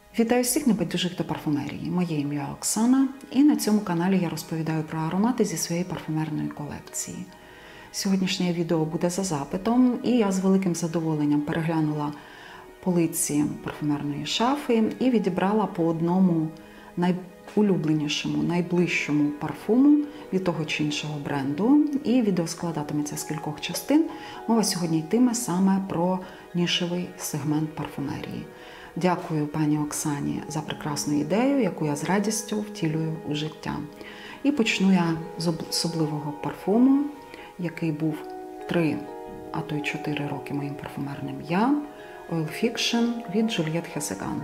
Вітаю всіх небайдужих до парфумерії. Моє ім'я Оксана, і на цьому каналі я розповідаю про аромати зі своєї парфумерної колекції. Сьогоднішнє відео буде за запитом, і я з великим задоволенням переглянула полиці парфумерної шафи і відібрала по одному найулюбленішому, найближчому парфуму від того чи іншого бренду. І відео складатиметься з кількох частин. Мова сьогодні йтиме саме про нішевий сегмент парфумерії. Дякую пані Оксані за прекрасну ідею, яку я з радістю втілюю у життя. І почну я з особливого парфуму, який був 3, а то й 4 роки моїм парфумерним я, Oil Fiction від Juliette Hessegan.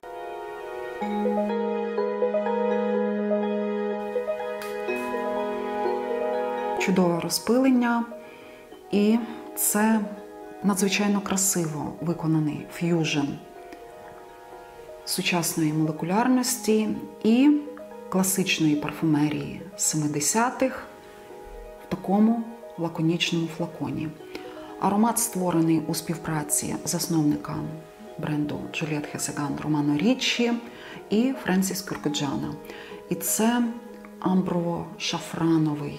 Чудове розпилення, і це надзвичайно красиво виконаний ф'южн сучасної молекулярності і класичної парфумерії 70-х в такому лаконічному флаконі. Аромат створений у співпраці засновника бренду Juliette Hessegan Романо Річчі і Френсіс Кюркоджана. І це амброво-шафрановий,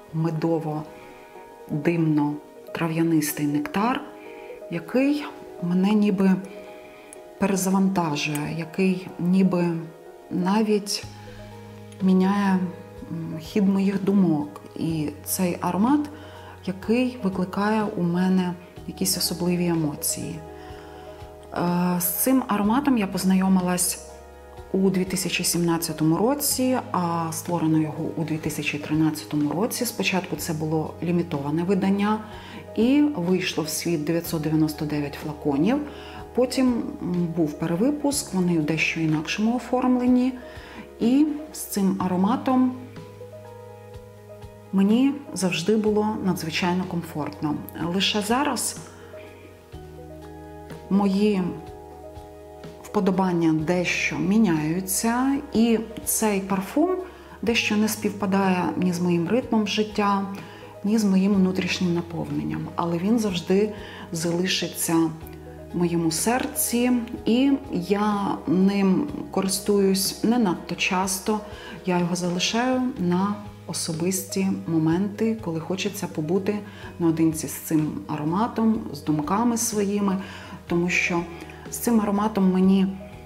медово-димно-трав'янистий нектар, який мене ніби перезавантажує, який ніби навіть міняє хід моїх думок. І цей аромат, який викликає у мене якісь особливі емоції. З цим ароматом я познайомилась у 2017 році, а створено його у 2013 році. Спочатку це було лімітоване видання і вийшло в світ 999 флаконів. Потім був перевипуск, вони в дещо інакшому оформленні. І з цим ароматом мені завжди було надзвичайно комфортно. Лише зараз мої вподобання дещо міняються, і цей парфум дещо не співпадає ні з моїм ритмом життя, ні з моїм внутрішнім наповненням. Але він завжди залишиться в моєму серці, і я ним користуюсь не надто часто. Я його залишаю на особисті моменти, коли хочеться побути наодинці з цим ароматом, з думками своїми, тому що з цим ароматом мені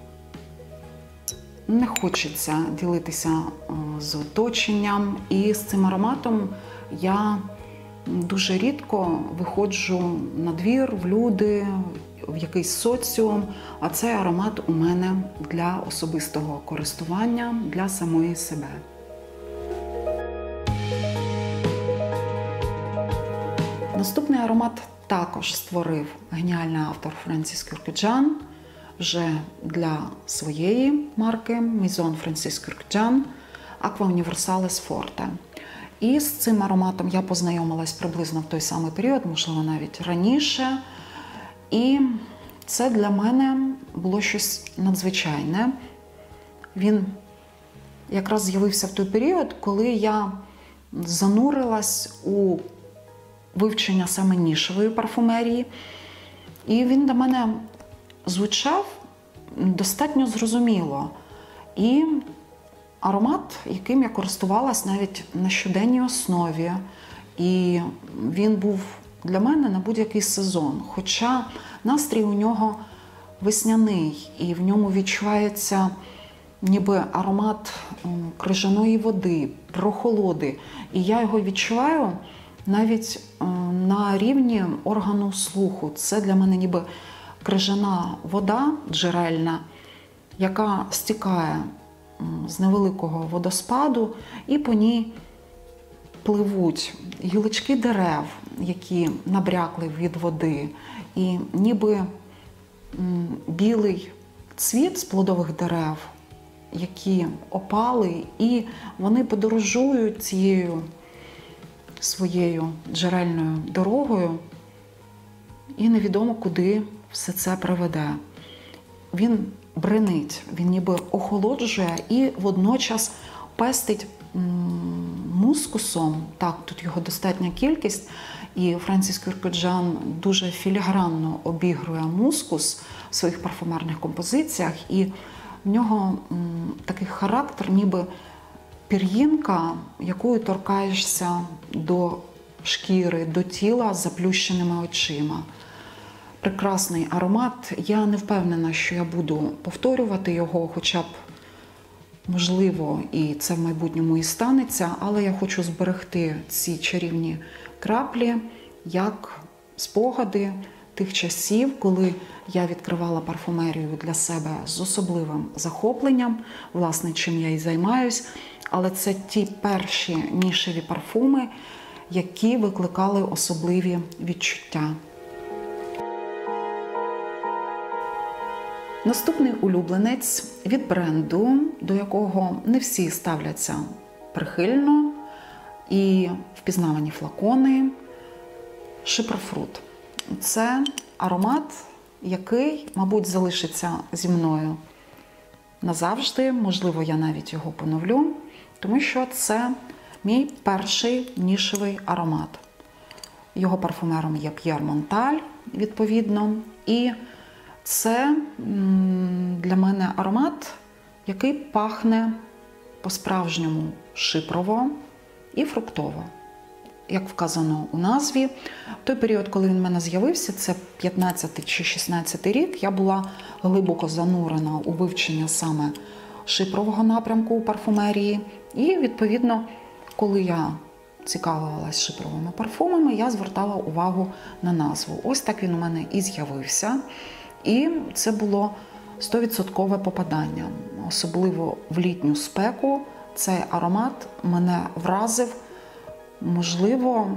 не хочеться ділитися з оточенням, і з цим ароматом я дуже рідко виходжу на двір, в люди, в якийсь соціум, а цей аромат у мене для особистого користування, для самої себе. Наступний аромат також створив геніальний автор Френсіс Кюркоджан, вже для своєї марки Maison Francis Kurkdjian Aqua Universalis Forte. І з цим ароматом я познайомилась приблизно в той самий період, можливо, навіть раніше. І це для мене було щось надзвичайне. Він якраз з'явився в той період, коли я занурилась у вивчення саме нішевої парфумерії. І він для мене звучав достатньо зрозуміло. І аромат, яким я користувалась навіть на щоденній основі. І він був для мене на будь-який сезон. Хоча настрій у нього весняний, і в ньому відчувається ніби аромат крижаної води, прохолоди. І я його відчуваю навіть на рівні органу слуху. Це для мене ніби крижана вода джерельна, яка стікає з невеликого водоспаду, і по ній пливуть гілочки дерев, які набрякли від води, і ніби білий цвіт з плодових дерев, які опали, і вони подорожують цією своєю джерельною дорогою, і невідомо, куди все це приведе. Він бринить, він ніби охолоджує і водночас пестить мускусом. Так, тут його достатня кількість, і Френсіс Кюркоджан дуже філігранно обігрує мускус в своїх парфумерних композиціях, і В нього такий характер, ніби пір'їнка, якою торкаєшся до шкіри, до тіла з заплющеними очима. Прекрасний аромат. Я не впевнена, що я буду повторювати його, хоча б, можливо, і це в майбутньому і станеться, але я хочу зберегти ці чарівні краплі як спогади тих часів, коли я відкривала парфумерію для себе з особливим захопленням, власне, чим я і займаюсь. Але це ті перші нішеві парфуми, які викликали особливі відчуття. Наступний улюбленець від бренду, до якого не всі ставляться прихильно, і впізнавані флакони Шипрфрут. Це аромат, який, мабуть, залишиться зі мною назавжди, можливо, я навіть його поновлю, тому що це мій перший нішевий аромат. Його парфумером є П'єр Монталь, відповідно, і це для мене аромат, який пахне по-справжньому шипрово і фруктово. Як вказано у назві, в той період, коли він в мене з'явився, це 15 чи 16 рік, я була глибоко занурена у вивчення саме шипрового напрямку у парфумерії. І, відповідно, коли я цікавилась шипровими парфумами, я звертала увагу на назву. Ось так він у мене і з'явився. І це було 100% попадання. Особливо в літню спеку цей аромат мене вразив, можливо,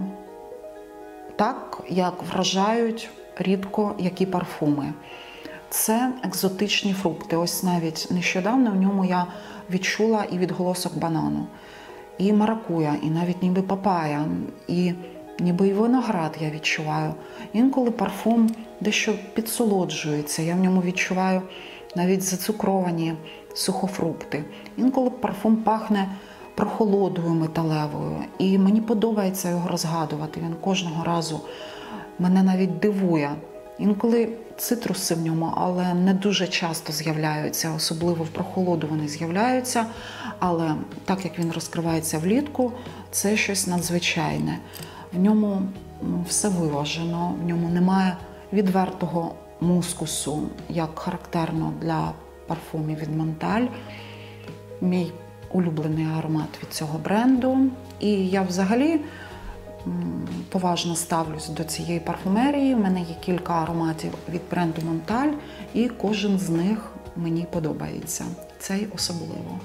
так, як вражають рідко які парфуми. Це екзотичні фрукти. Ось навіть нещодавно в ньому я відчула і відголосок банану, і маракуя, і навіть ніби папая, і ніби і виноград я відчуваю. Інколи парфум дещо підсолоджується, я в ньому відчуваю навіть зацукровані сухофрукти. Інколи парфум пахне прохолодою металевою, і мені подобається його розгадувати. Він кожного разу мене навіть дивує. Інколи цитруси в ньому, але не дуже часто з'являються, особливо в прохолоду вони з'являються, але так як він розкривається влітку, це щось надзвичайне. В ньому все виважено, в ньому немає відвертого мускусу, як характерно для парфумів від Монталь. Мій улюблений аромат від цього бренду. І я взагалі поважно ставлюсь до цієї парфумерії. У мене є кілька ароматів від бренду Монталь, і кожен з них мені подобається. Цей особливо.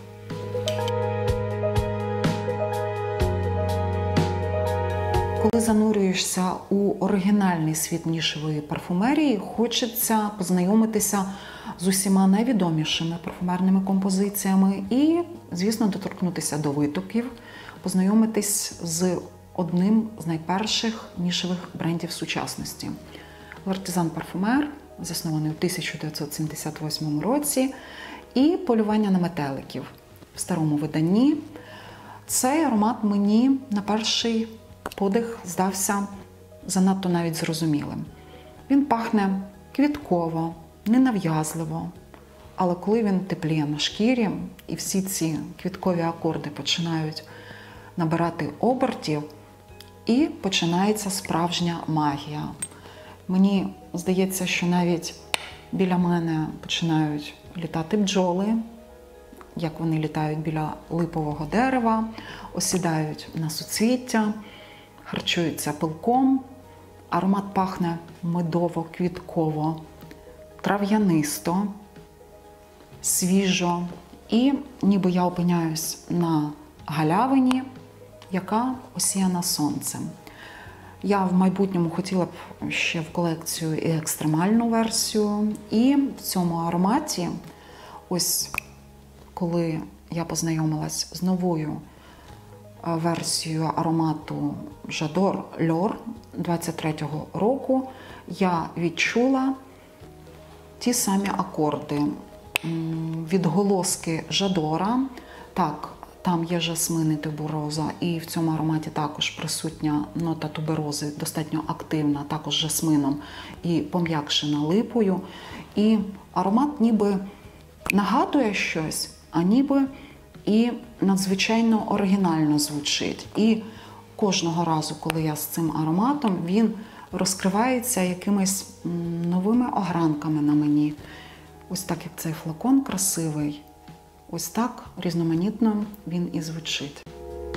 Коли занурюєшся у оригінальний світ нішевої парфумерії, хочеться познайомитися з усіма найвідомішими парфумерними композиціями і, звісно, доторкнутися до витоків, познайомитись з одним з найперших нішевих брендів сучасності. L'Artisan Parfumeur, заснований у 1978 році, і полювання на метеликів в старому виданні. Цей аромат мені на перший подих здався занадто навіть зрозумілим. Він пахне квітково, ненав'язливо, але коли він тепліє на шкірі і всі ці квіткові акорди починають набирати обертів, і починається справжня магія. Мені здається, що навіть біля мене починають літати бджоли, як вони літають біля липового дерева, осідають на суцвіття, харчуються пилком. Аромат пахне медово-квітково, трав'янисто, свіжо. І ніби я опиняюсь на галявині, яка осіяна сонцем. Я в майбутньому хотіла б ще в колекцію і екстремальну версію. І в цьому ароматі, ось коли я познайомилась з новою версією аромату J'adore L'Or 23-го року, я відчула ті самі акорди, відголоски Жадора. Так, там є жасмин і тубероза, і в цьому ароматі також присутня нота туберози, достатньо активна, також жасмином і пом'якшена липою. І аромат ніби нагадує щось, а ніби і надзвичайно оригінально звучить. І кожного разу, коли я з цим ароматом, він розкривається якимись новими огранками на мені. Ось так, як цей флакон красивий, ось так різноманітно він і звучить.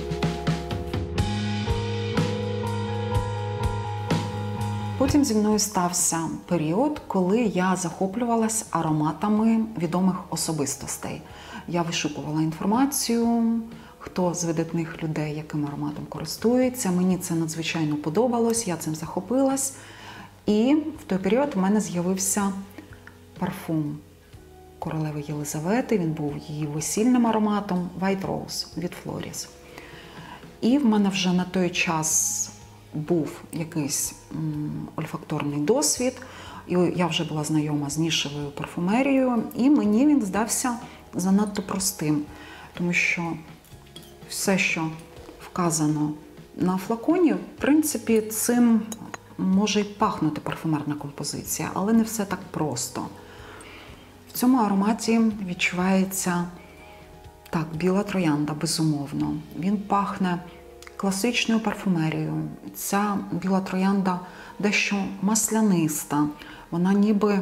Потім зі мною стався період, коли я захоплювалась ароматами відомих особистостей. Я вишукувала інформацію, хто з видатних людей яким ароматом користується. Мені це надзвичайно подобалось, я цим захопилась. І в той період в мене з'явився парфум королеви Єлизавети. Він був її весільним ароматом White Rose від Florys. І в мене вже на той час був якийсь ольфакторний досвід, і я вже була знайома з нішевою парфумерією, і мені він здався занадто простим, тому що все, що вказано на флаконі, в принципі, цим може й пахнути парфумерна композиція, але не все так просто. В цьому ароматі відчувається, так, біла троянда, безумовно. Він пахне класичною парфумерією. Ця біла троянда дещо масляниста. Вона ніби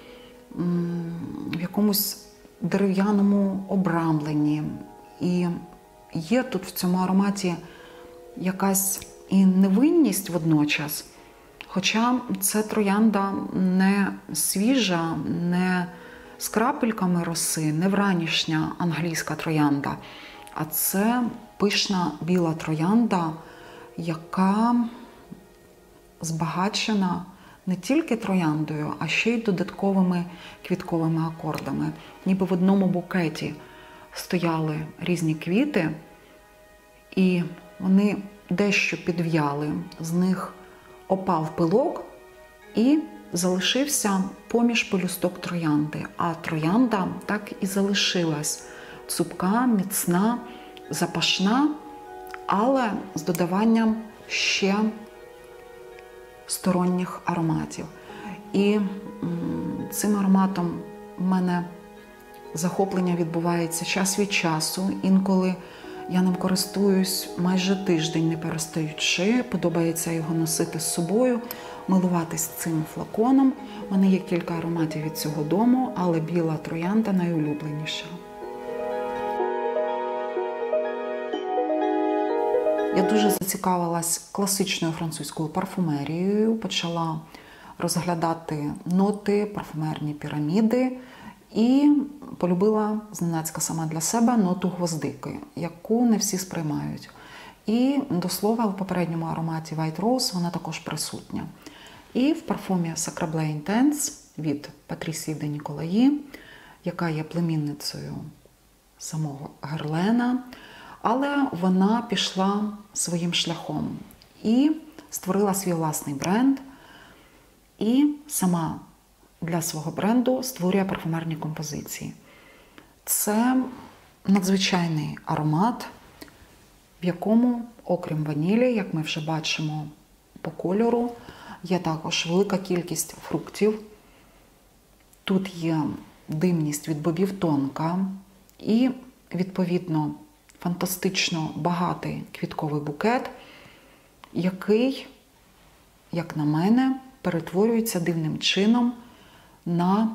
в якомусь дерев'яному обрамленні. І є тут в цьому ароматі якась і невинність водночас. Хоча це троянда не свіжа, не з крапельками роси, не вранішня англійська троянда, а це пишна біла троянда, яка збагачена не тільки трояндою, а ще й додатковими квітковими акордами. Ніби в одному букеті стояли різні квіти, і вони дещо підв'яли, з них опав пилок і залишився поміж пелюсток троянди. А троянда так і залишилась цупка, міцна, запашна, але з додаванням ще сторонніх ароматів. І цим ароматом в мене захоплення відбувається час від часу. Інколи я ним користуюсь майже тиждень, не перестаючи. Подобається його носити з собою, милуватись цим флаконом. У мене є кілька ароматів від цього дому, але біла троянда найулюбленіша. Я дуже зацікавилась класичною французькою парфумерією, почала розглядати ноти, парфумерні піраміди і полюбила зненацька сама для себе ноту гвоздики, яку не всі сприймають. І, до слова, в попередньому ароматі White Rose вона також присутня. І в парфумі Sacre Bleu Intense від Патрісії де Ніколаї, яка є племінницею самого Герлена, але вона пішла своїм шляхом і створила свій власний бренд, і сама для свого бренду створює парфумерні композиції. Це надзвичайний аромат, в якому, окрім ванілі, як ми вже бачимо по кольору, є також велика кількість фруктів. Тут є димність від бобів тонка і, відповідно, фантастично багатий квітковий букет, який, як на мене, перетворюється дивним чином на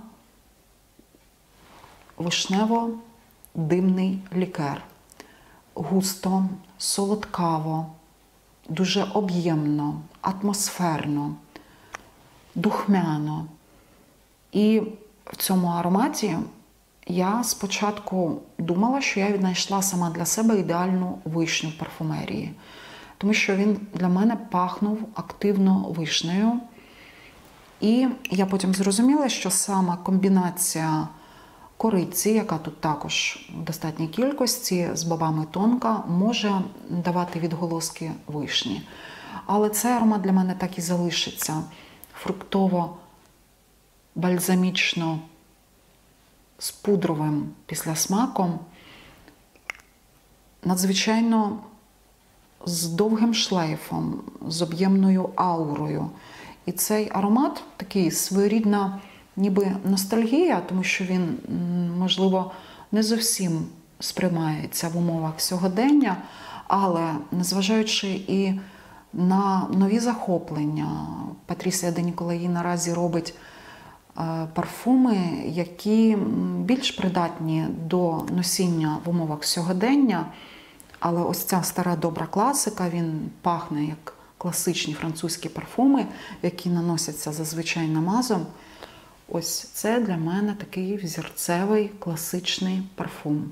вишнево-димний лікер. Густо, солодкаво, дуже об'ємно, атмосферно, духмяно. І в цьому ароматі я спочатку думала, що я віднайшла сама для себе ідеальну вишню в парфумерії. Тому що він для мене пахнув активно вишнею. І я потім зрозуміла, що сама комбінація кориці, яка тут також в достатній кількості, з бобами тонка, може давати відголоски вишні. Але цей аромат для мене так і залишиться фруктово-бальзамічно з пудровим післясмаком, надзвичайно з довгим шлейфом, з об'ємною аурою. І цей аромат такий своєрідна ніби ностальгія, тому що він, можливо, не зовсім сприймається в умовах сьогодення, але незважаючи і на нові захоплення, Патрісія де Ніколаї наразі робить парфуми, які більш придатні до носіння в умовах сьогодення, але ось ця стара добра класика, він пахне як класичні французькі парфуми, які наносяться зазвичай намазом. Ось це для мене такий взірцевий класичний парфум.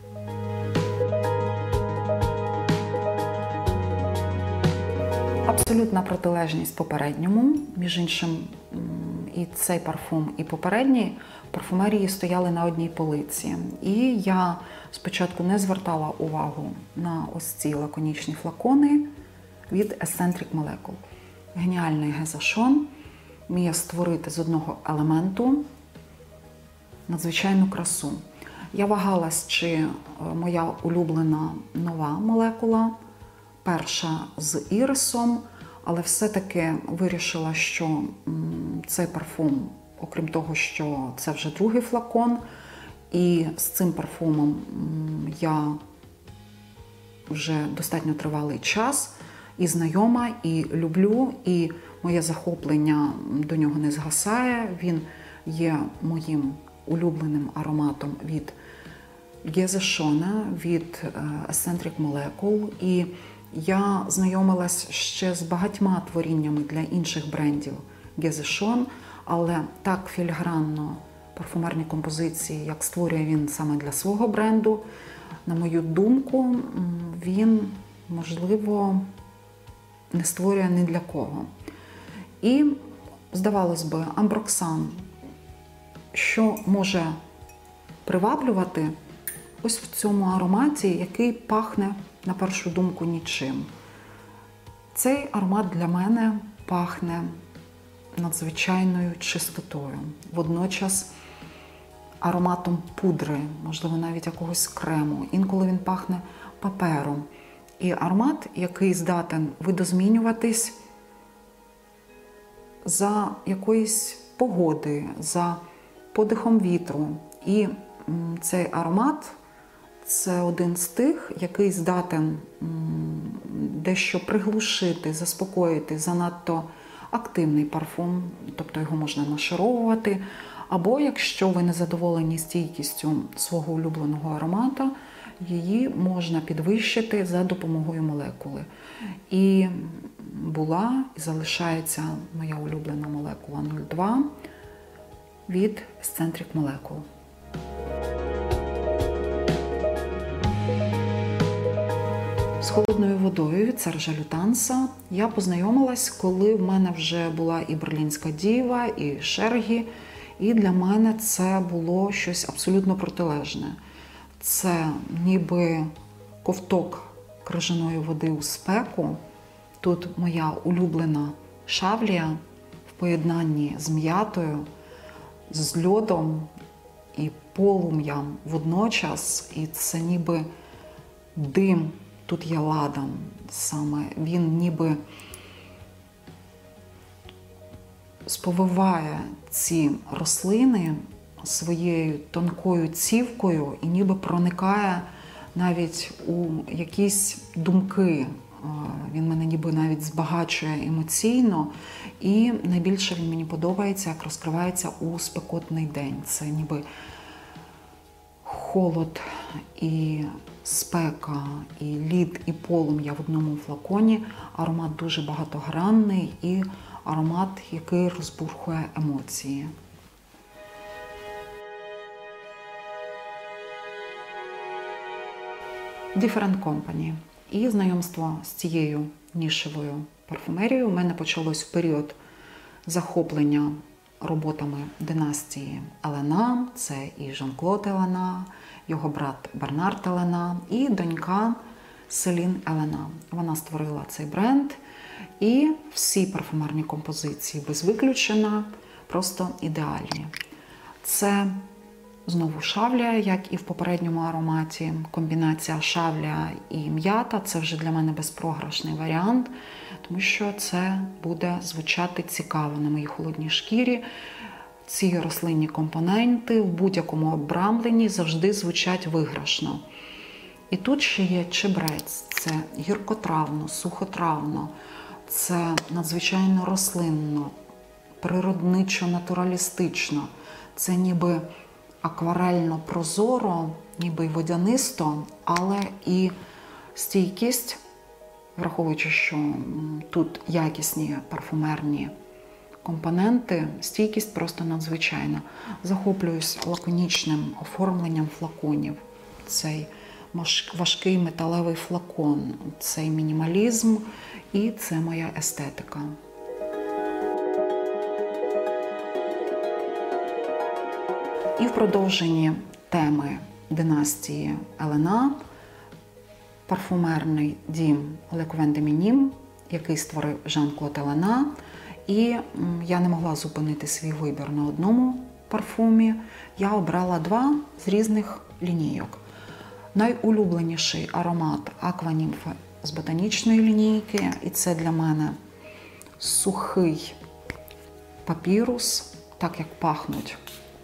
Абсолютна протилежність попередньому. Між іншим, і цей парфум, і попередній в парфумерії стояли на одній полиці. І я спочатку не звертала увагу на ось ці лаконічні флакони від Eccentric Molecule. Геніальний гезашон вміє створити з одного елементу надзвичайну красу. Я вагалась, чи моя улюблена нова молекула, перша з ірисом, але все-таки вирішила, що цей парфум, окрім того, що це вже другий флакон, і з цим парфумом я вже достатньо тривалий час і знайома, і люблю, і моє захоплення до нього не згасає. Він є моїм улюбленим ароматом від Гезешона, від Eccentric Molecule. І я знайомилась ще з багатьма творіннями для інших брендів Гезешон, але так філігранно парфумерні композиції, як створює він саме для свого бренду, на мою думку, він, можливо, не створює ні для кого. І, здавалось би, амброксан, що може приваблювати ось в цьому ароматі, який пахне, на першу думку, нічим. Цей аромат для мене пахне надзвичайною чистотою. Водночас ароматом пудри, можливо, навіть якогось крему. Інколи він пахне папером. І аромат, який здатен видозмінюватись за якоїсь погоди, за подихом вітру. І цей аромат – це один з тих, який здатен дещо приглушити, заспокоїти занадто активний парфум, тобто його можна нашаровувати. Або, якщо ви не задоволені стійкістю свого улюбленого аромата, її можна підвищити за допомогою молекули. І була і залишається моя улюблена молекула 02 від Eccentric Molecule. З холодною водою від Сержа Лютанса я познайомилась, коли в мене вже була і Берлінська діва, і Шергі. І для мене це було щось абсолютно протилежне. Це ніби ковток крижаної води у спеку. Тут моя улюблена шавлія в поєднанні з м'ятою, з льодом і полум'ям водночас. І це ніби дим, тут є ладан саме. Він ніби сповиває ці рослини своєю тонкою цівкою і ніби проникає навіть у якісь думки. Він мене ніби навіть збагачує емоційно. І найбільше він мені подобається, як розкривається у спекотний день. Це ніби холод і спека, і лід, і полум'я в одному флаконі. Аромат дуже багатогранний і аромат, який розбурхує емоції. Different Company. І знайомство з цією нішевою парфумерією у мене почалось в період захоплення роботами династії Елена. Це і Жан-Клод Елена, його брат Бернард Елена і донька Селін Елена. Вона створила цей бренд. І всі парфумерні композиції, без виключення, просто ідеальні. Це знову шавлія, як і в попередньому ароматі. Комбінація шавлія і м'ята – це вже для мене безпрограшний варіант, тому що це буде звучати цікаво на моїй холодній шкірі. ці рослинні компоненти в будь-якому обрамленні завжди звучать виграшно. І тут ще є чебрець, це гіркотравно, сухотравно, це надзвичайно рослинно, природничо-натуралістично, це ніби акварельно-прозоро, ніби й водянисто, але і стійкість, враховуючи, що тут якісні парфумерні компоненти, стійкість просто надзвичайна. Захоплююсь лаконічним оформленням флаконів. Цей важкий металевий флакон, цей мінімалізм і це моя естетика. І в продовженні теми династії Елена парфумерний дім Le Couvent de Minim, який створив Жан-Клод Елена. І я не могла зупинити свій вибір на одному парфумі. Я обрала два з різних лінійок. Найулюбленіший аромат Aqua Nympha з ботанічної лінійки. І це для мене сухий папірус, так як пахнуть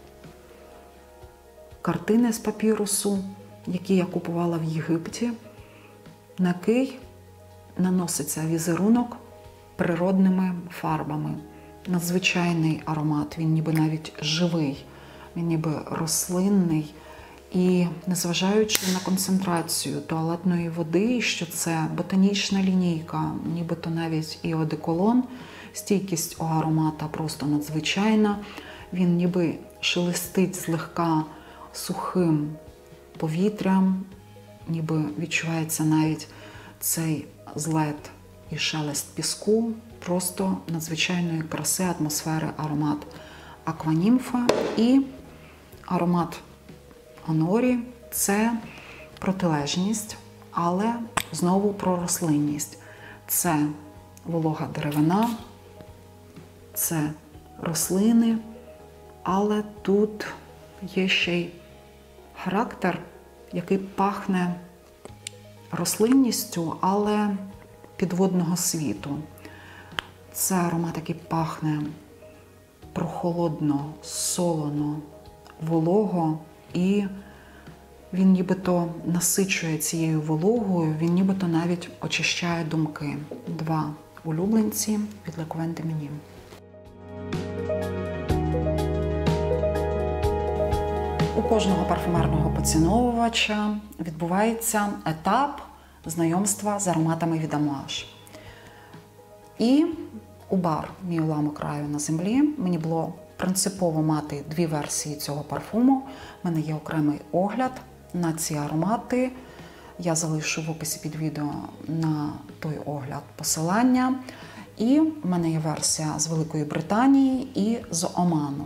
картини з папірусу, які я купувала в Єгипті, на який наноситься візерунок природними фарбами. Надзвичайний аромат, він ніби навіть живий, він ніби рослинний. І незважаючи на концентрацію туалетної води, що це ботанічна лінійка, нібито навіть і одеколон, стійкість у аромата просто надзвичайна. Він ніби шелестить злегка сухим повітрям, ніби відчувається навіть цей злет і шелест піску, просто надзвичайної краси, атмосфери аромат Aqua Nympha. І аромат Honori – це протилежність, але знову про рослинність. Це волога деревина, це рослини, але тут є ще й характер, який пахне рослинністю, але підводного світу. Це аромат, який пахне прохолодно, солоно, волого, і він нібито насичує цією вологою, він нібито навіть очищає думки. Два улюбленці від Le Couvent de Minim. У кожного парфумерного поціновувача відбувається етап знайомства з ароматами від Amouage. І у бар «Мій уламок раю на землі» мені було принципово мати дві версії цього парфуму. У мене є окремий огляд на ці аромати. Я залишу в описі під відео на той огляд посилання. І в мене є версія з Великої Британії і з Оману.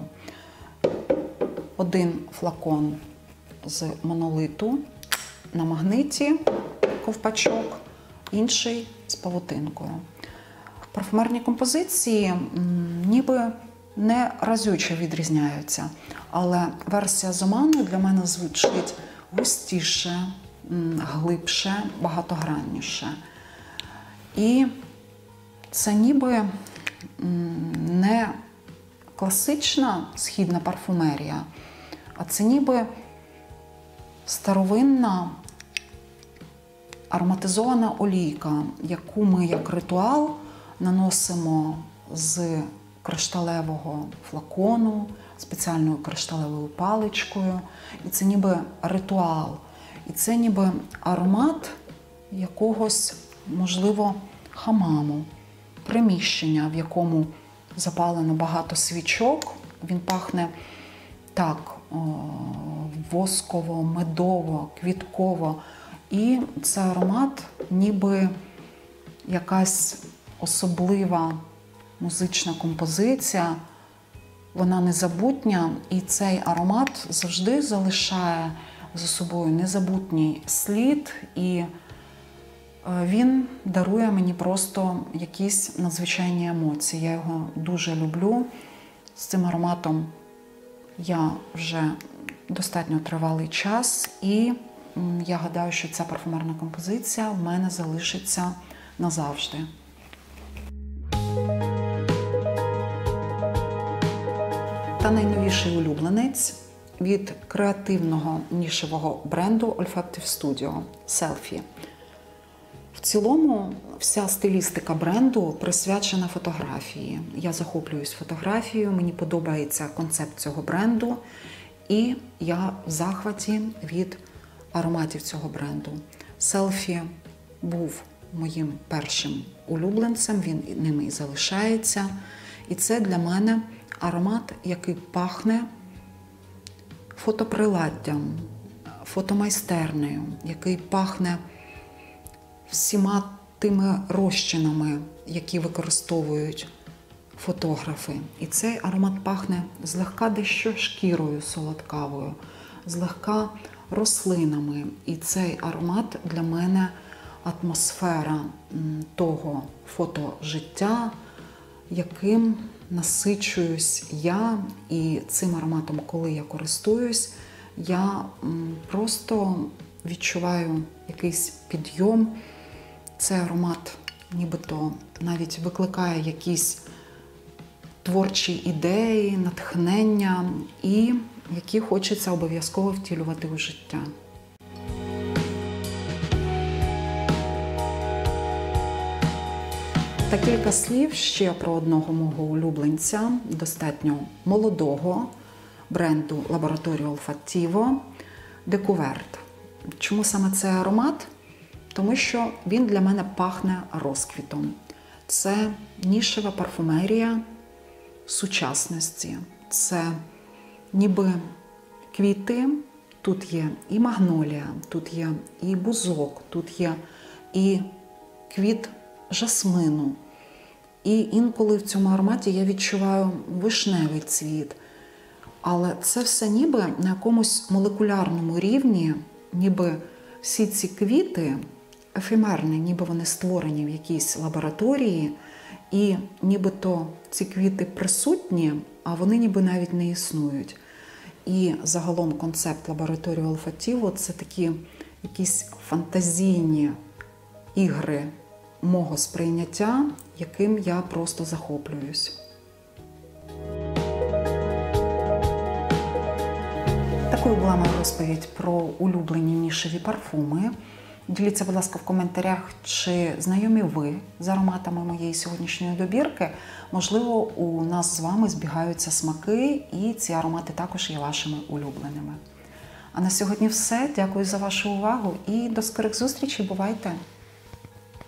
Один флакон з монолиту на магниті, ковпачок, інший з павутинкою. Парфумерні композиції ніби не разюче відрізняються, але версія з Оману для мене звучить густіше, глибше, багатогранніше. І це ніби не класична східна парфумерія, а це ніби старовинна ароматизована олійка, яку ми як ритуал наносимо з кришталевого флакону, спеціальною кришталевою паличкою. І це ніби ритуал. І це ніби аромат якогось, можливо, хамаму, приміщення, в якому запалено багато свічок. Він пахне так восково, медово, квітково. І це аромат ніби якась особлива музична композиція. Вона незабутня, і цей аромат завжди залишає за собою незабутній слід, і він дарує мені просто якісь надзвичайні емоції. Я його дуже люблю. З цим ароматом я вже достатньо тривалий час, і я гадаю, що ця парфумерна композиція в мене залишиться назавжди. та найновіший улюбленець від креативного нішевого бренду Olfactive Studio – Selfie. В цілому вся стилістика бренду присвячена фотографії. Я захоплююсь фотографією, мені подобається концепт цього бренду, і я в захваті від ароматів цього бренду. Selfie був моїм першим улюбленцем, він ними і залишається. І це для мене аромат, який пахне фотоприладдям, фотомайстернею, який пахне всіма тими розчинами, які використовують фотографи. І цей аромат пахне злегка дещо шкірою солодкавою, злегка рослинами. І цей аромат для мене атмосфера того фотожиття, яким насичуюсь я. І цим ароматом, коли я користуюсь, я просто відчуваю якийсь підйом. Цей аромат нібито навіть викликає якісь творчі ідеї, натхнення, і які хочеться обов'язково втілювати у життя. Та кілька слів ще про одного мого улюбленця, достатньо молодого, бренду Laboratorio Olfattivo Découverte. Чому саме цей аромат? Тому що він для мене пахне розквітом. Це нішева парфумерія сучасності. Це ніби квіти. Тут є і магнолія, тут є і бузок, тут є і квіт жасмину. І інколи в цьому ароматі я відчуваю вишневий цвіт. Але це все ніби на якомусь молекулярному рівні, ніби всі ці квіти ефемерні, ніби вони створені в якійсь лабораторії, і нібито ці квіти присутні, а вони ніби навіть не існують. І загалом концепт Laboratorio Olfattivo – це такі якісь фантазійні ігри мого сприйняття, яким я просто захоплююсь. Такою була моя розповідь про улюблені нішеві парфуми. Діліться, будь ласка, в коментарях, чи знайомі ви з ароматами моєї сьогоднішньої добірки. Можливо, у нас з вами збігаються смаки, і ці аромати також є вашими улюбленими. А на сьогодні все. Дякую за вашу увагу і до скорих зустрічей. Бувайте!